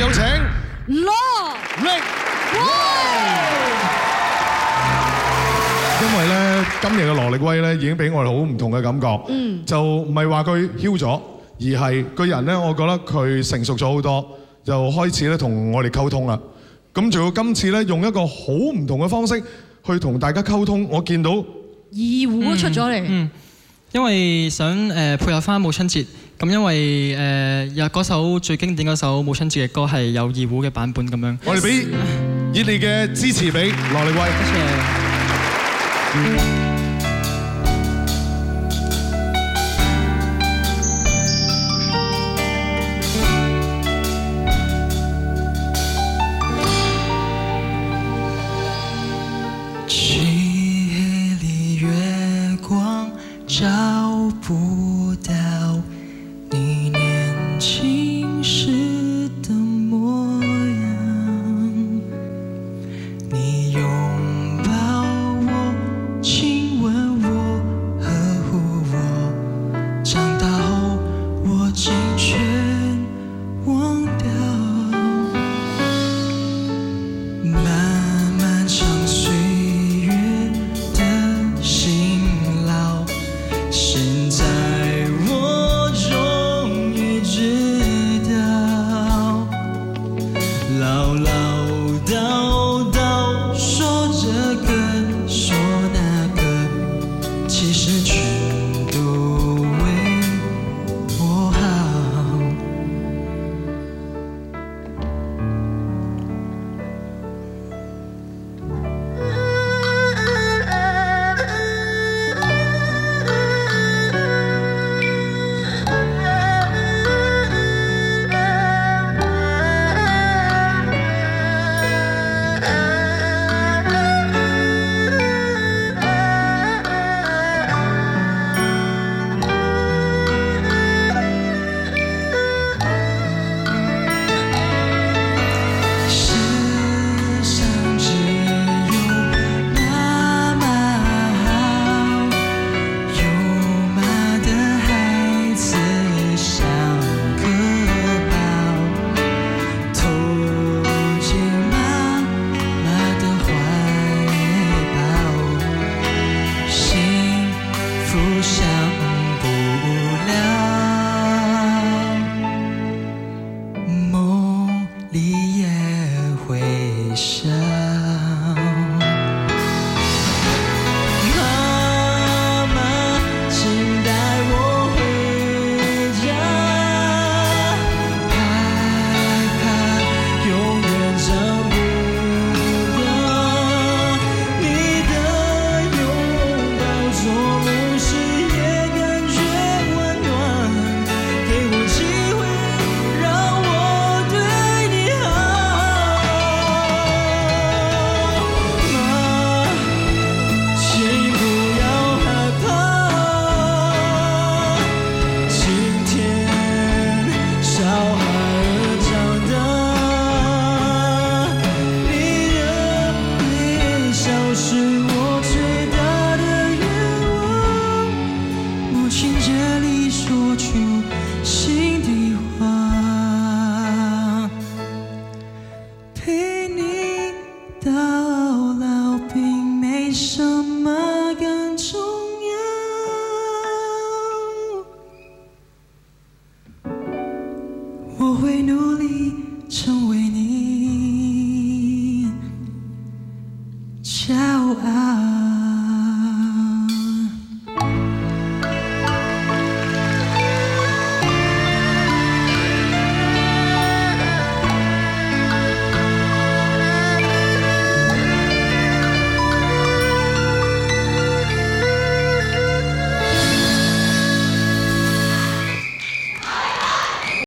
有請羅力威。因為咧，今日嘅羅力威咧已經俾我哋好唔同嘅感覺，就唔係話佢囂咗，而係個人咧，我覺得佢成熟咗好多，就開始咧同我哋溝通啦。咁仲要今次咧用一個好唔同嘅方式去同大家溝通，我見到二胡都出咗嚟。 因為想配合翻母親節，咁因為有嗰首最經典嗰首母親節嘅歌係有二胡嘅版本咁樣。 我哋俾熱烈嘅支持俾羅力威。 多謝。 找不到你年轻时的模样，你拥抱我，亲吻我，呵护我，长大后我竟全忘掉。漫漫长岁月的辛劳，现在我终于知道，唠唠叨叨说这个说那个，其实全都为我好。梦里也会想。